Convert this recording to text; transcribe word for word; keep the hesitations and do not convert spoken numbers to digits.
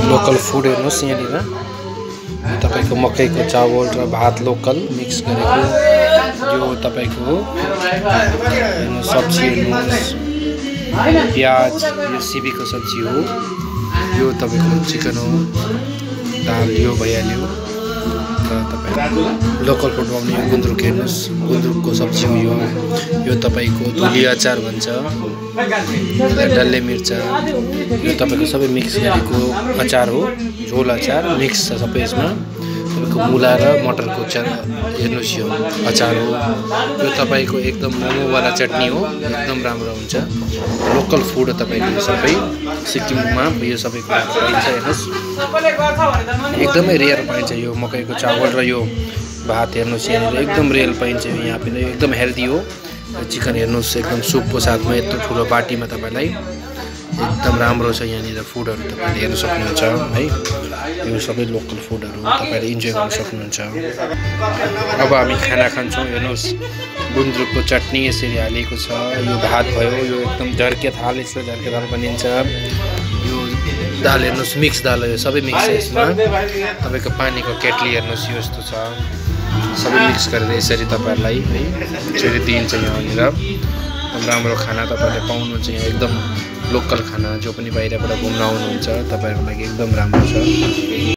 Local food हेर्नुहोस् यहाँनिर तपाईको मकैको चावल र भात लोकल मिक्स गरेको यो तपाईको सब्जी हेर्नुहोस् प्याज यो सिबीको सब्जी हो यो तपाईको चिकन हो दाल यो भइहाल्यो र तपाईको लोकल फूड आउने यो गुन्द्रुक हेर्नुहोस् गुन्द्रुकको सब्जी हो यो यो तपाईको धुली अचार भन्छ डल्ले मिर्चा यो तपाईको सबै मिक्स गरेको अचार हो झोल अचार मिक्स छ सबै यसमा तपाईको मुला र मटरको अचार हेर्नुहोस् यो अचार हो यो तपाईको एकदम मोमोवाला चटनी हो एकदम राम्रो हुन्छ लोकल फूड हो तपाईको सबै सिक्किममा यो सबै कुरा पाइन्छ हेर्नुहोस् एकदमै रेयर पाइन्छ यो मकैको चावल र यो भात हेर्नुहोस् यहाँनिर एकदम रेयर पाइन्छ यहाँ पनि एकदम हेल्दी हो चिकन हेर्नुहोस् एकदम सुपको साथमा यत्रो ठुलो बाटीमा तपाईलाई एकदम राम्रो छ यहाँनिर फुडहरु तपाईले हेर्न सक्नुहुन्छ है यो सबै लोकल फुडहरु तपाईले इन्जोय गर्न सक्नुहुन्छ अब हामी खाना खान्छौं हेर्नुहोस् गुन्द्रुकको चटनी यसरी हालेको छ यो भात भयो यो एकदम झर्के थाल यसले झर्के थाल बनिन्छ यो दाल हेर्नुहोस् मिक्स दाल हो यो सबै मिक्स छ यसमा तपाईको पानीको केटली हेर्नुहोस् यो यस्तो छ सबै मिक्स गरेर यसरी तपाईहरुलाई है यसरी दिन्छ यहाँनिर एकदम राम्रो खाना तपाईले पाउनुहुन्छ यहाँ एकदम लोकल खाना जो पनि बाहिरबाट घुम्न आउनुहुन्छ तपाईहरुको लागि एकदम राम्रो छ।